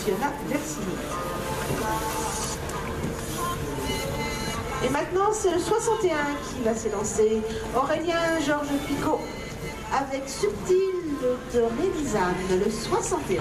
Fiona Versini. Et maintenant, c'est le 61 qui va s'élancer. Aurélien Georges Picot avec Subtil de Rélisane, le 61.